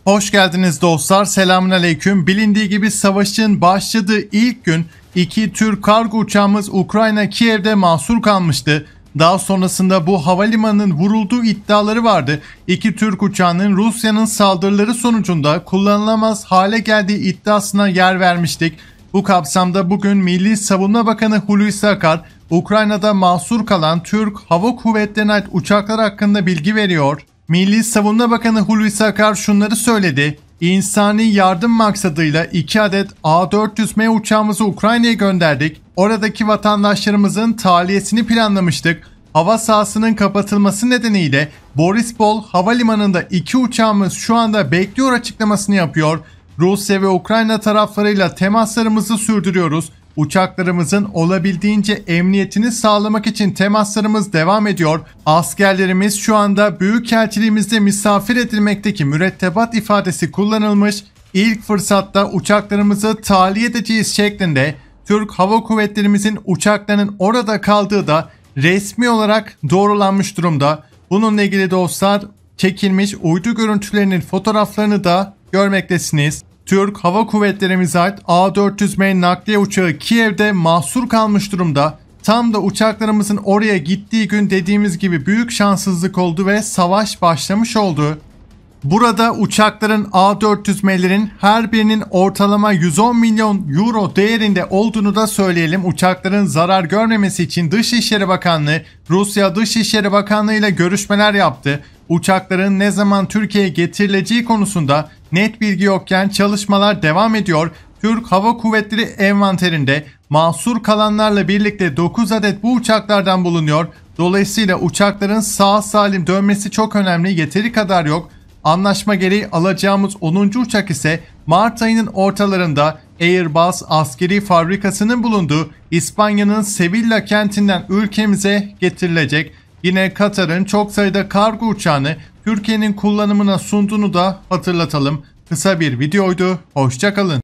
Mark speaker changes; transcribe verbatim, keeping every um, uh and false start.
Speaker 1: Hoş geldiniz dostlar. Selamünaleyküm. Bilindiği gibi savaşın başladığı ilk gün iki Türk kargo uçağımız Ukrayna Kiev'de mahsur kalmıştı. Daha sonrasında bu havalimanının vurulduğu iddiaları vardı. İki Türk uçağının Rusya'nın saldırıları sonucunda kullanılamaz hale geldiği iddiasına yer vermiştik. Bu kapsamda bugün Milli Savunma Bakanı Hulusi Akar, Ukrayna'da mahsur kalan Türk Hava Kuvvetleri'ne ait uçaklar hakkında bilgi veriyor. Milli Savunma Bakanı Hulusi Akar şunları söyledi. İnsani yardım maksadıyla iki adet A dört yüz M uçağımızı Ukrayna'ya gönderdik. Oradaki vatandaşlarımızın tahliyesini planlamıştık. Hava sahasının kapatılması nedeniyle Borispol Havalimanı'nda iki uçağımız şu anda bekliyor açıklamasını yapıyor. Rusya ve Ukrayna taraflarıyla temaslarımızı sürdürüyoruz. Uçaklarımızın olabildiğince emniyetini sağlamak için temaslarımız devam ediyor. Askerlerimiz şu anda Büyükelçiliğimizde misafir edilmekteki mürettebat ifadesi kullanılmış. İlk fırsatta uçaklarımızı tahliye edeceğiz şeklinde Türk Hava Kuvvetlerimizin uçaklarının orada kaldığı da resmi olarak doğrulanmış durumda. Bununla ilgili dostlar çekilmiş uydu görüntülerinin fotoğraflarını da görmektesiniz. Türk Hava Kuvvetlerimize ait A dört yüz M nakliye uçağı Kiev'de mahsur kalmış durumda. Tam da uçaklarımızın oraya gittiği gün dediğimiz gibi büyük şanssızlık oldu ve savaş başlamış oldu. Burada uçakların A dört yüz M'lerin her birinin ortalama yüz on milyon euro değerinde olduğunu da söyleyelim. Uçakların zarar görmemesi için Dışişleri Bakanlığı, Rusya Dışişleri Bakanlığı ile görüşmeler yaptı. Uçakların ne zaman Türkiye'ye getirileceği konusunda net bilgi yokken çalışmalar devam ediyor. Türk Hava Kuvvetleri envanterinde mahsur kalanlarla birlikte dokuz adet bu uçaklardan bulunuyor. Dolayısıyla uçakların sağ salim dönmesi çok önemli, yeteri kadar yok. Anlaşma gereği alacağımız onuncu uçak ise Mart ayının ortalarında Airbus askeri fabrikasının bulunduğu İspanya'nın Sevilla kentinden ülkemize getirilecek. Yine Katar'ın çok sayıda kargo uçağını Türkiye'nin kullanımına sunduğunu da hatırlatalım. Kısa bir videoydu. Hoşça kalın.